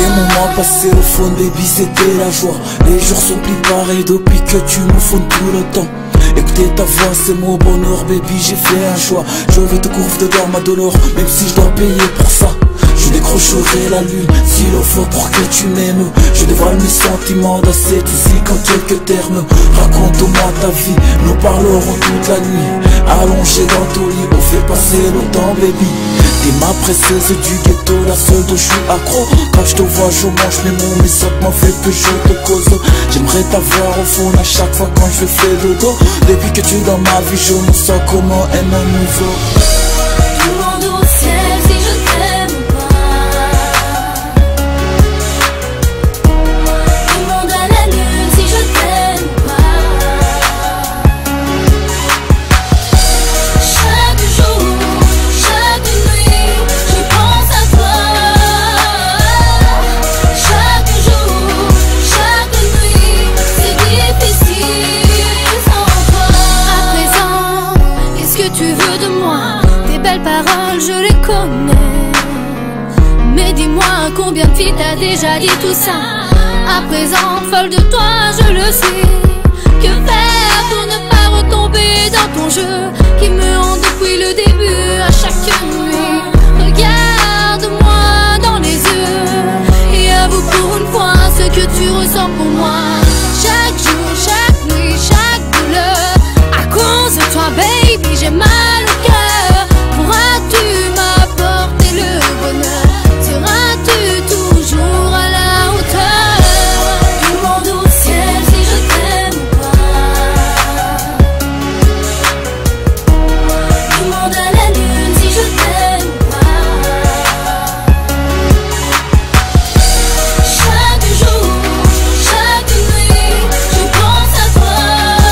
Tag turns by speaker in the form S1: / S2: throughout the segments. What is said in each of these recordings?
S1: moments passés au fond, baby, c'était la joie. Les jours sont plus pareils depuis que tu me fondes tout le temps. Écouter ta voix, c'est mon bonheur, baby, j'ai fait un choix. Je vais te couvrir dedans ma douleur, même si je dois payer pour ça. Je décrocherai la lune, s'il le faut pour que tu m'aimes. Je dévoile mes sentiments dans cette musique en quelques termes. Raconte-moi ta vie, nous parlerons toute la nuit. Allongé dans ton lit, on fait passer le temps, baby. T'es ma princesse du ghetto, la seule dont je suis accro. Quand je te vois, je mange mes mots, mais ça m'en fait que je te cause. J'aimerais t'avoir au fond à chaque fois quand je fais dodo. Depuis que tu es dans ma vie, je me sens comme un homme nouveau.
S2: Demande au ciel si je t'aime pas. Demande à la lune si je t'aime pas. Chaque jour, chaque nuit, je pense à toi. Chaque jour, chaque nuit, c'est difficile sans toi. À présent, qu'est-ce que tu veux de moi? Tes belles paroles, je les connais. Mais dis-moi, combien de filles t'as déjà dit tout ça? À présent, folle de toi, je le sais. Que faire pour ne pas retomber dans ton jeu qui me hante depuis le début à chaque nuit? Regarde-moi dans les yeux et avoue pour une fois ce que tu ressens pour moi. Chaque jour, chaque nuit, chaque douleur, à cause de toi, baby, j'ai mal au cœur. Pourras-tu m'apporter le bonheur? Seras-tu toujours à la hauteur? Demande au ciel si je t'aime pas. Demande à la lune si je t'aime pas. Chaque jour, chaque nuit, je pense à toi.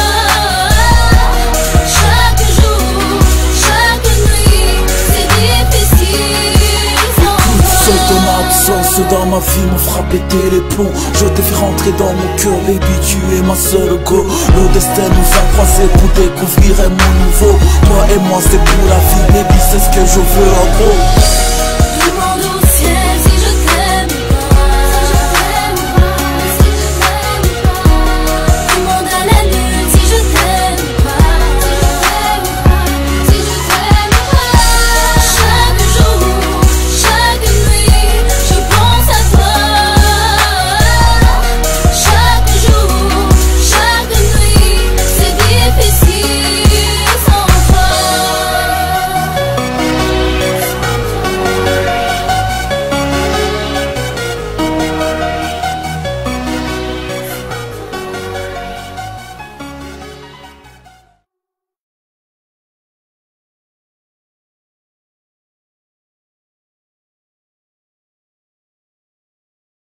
S2: Chaque jour, chaque nuit, c'est difficile sans toi.
S1: Seule ton absence dans ma vie me fera péter les plombs. Je t'ai fait rentrer dans mon cœur, baby, tu es ma seule go. Le destin nous a croisés pour découvrir un monde nouveau. Toi et moi c'est pour la vie, baby, c'est ce que je veux en gros.